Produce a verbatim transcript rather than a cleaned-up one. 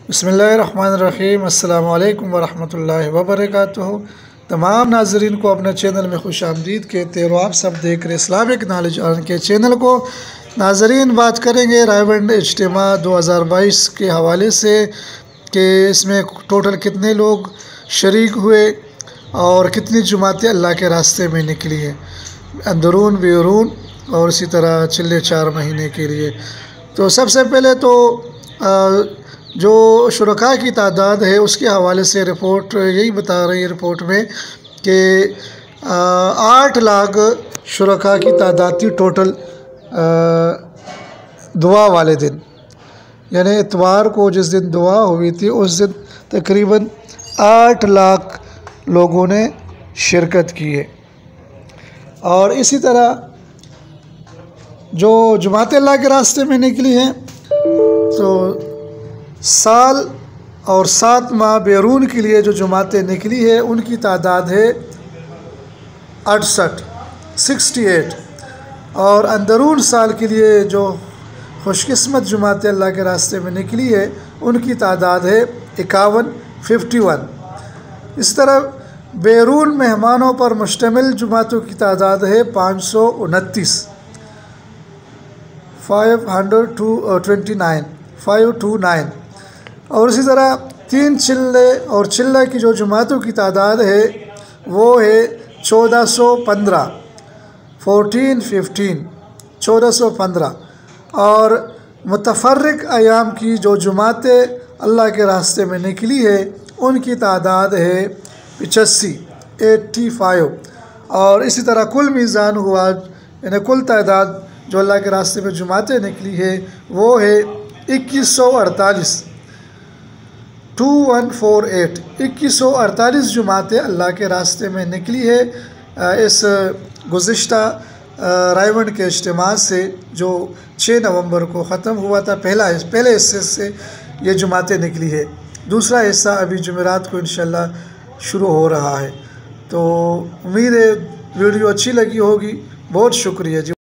बिस्मिल्लाहिर्रहमानिर्रहीम अस्सलामु अलैकुम वरहमतुल्लाहि वबरकातुहू। तमाम नाजरीन को अपने चैनल में खुश आमदीद कहते हैं। आप सब देख रहे इस्लामिक नॉलेज अर्न के चैनल को। नाजरीन, बात करेंगे रायवंड इज्तिमा दो हज़ार बाईस के हवाले से कि इसमें टोटल कितने लोग शरीक हुए और कितनी जमातें अल्लाह के रास्ते में निकली हैं, अंदरून बैरून और इसी तरह चिल्ले चार महीने के लिए। तो सबसे पहले तो जो शुरका की तादाद है उसके हवाले से रिपोर्ट यही बता रही है रिपोर्ट में कि आठ लाख शुरका की तादाद थी टोटल दुआ वाले दिन, यानी इतवार को जिस दिन दुआ हुई थी उस दिन तकरीबन आठ लाख लोगों ने शिरकत की है। और इसी तरह जो जमात अल्लाह के रास्ते में निकली हैं तो साल और सात माह बैरून के लिए जो जमातें निकली है उनकी तादाद है अड़सठ सिक्सटी एट। और अंदरून साल के लिए जो खुशकिस्मत जमातें अल्लाह के रास्ते में निकली है उनकी तादाद है इक्यावन फिफ्टी वन। इस तरह बैरून मेहमानों पर मुश्तमिल जमातों की तादाद है पाँच सौ उनतीस five hundred two twenty nine five two nine. और इसी तरह तीन चिल्ले और चिल्ला की जो जमातों की तादाद है वो है चौदह सौ पंद्रह फोर्टीन फिफ्टीन चौदह सौ पंद्रह। और मुतफर्रिक अयाम की जो जमातें अल्लाह के रास्ते में निकली है उनकी तादाद है पचासी एट्टी फाइव। और इसी तरह कुल मीज़ान हुआ, यानी कुल तादाद जो अल्लाह के रास्ते में जमातें निकली है वो है इक्कीस सौ अड़तालीस टू वन फोर एट। इक्कीस सौ अड़तालीस जमातें अल्लाह के रास्ते में निकली है इस गुज़िश्ता रायवंड के इज्तिमा से जो छः नवंबर को ख़त्म हुआ था। पहला पहले हिस्से से ये जमातें निकली है, दूसरा हिस्सा अभी जुमेरात को इंशाल्लाह शुरू हो रहा है। तो उम्मीद है वीडियो अच्छी लगी होगी। बहुत शुक्रिया जी।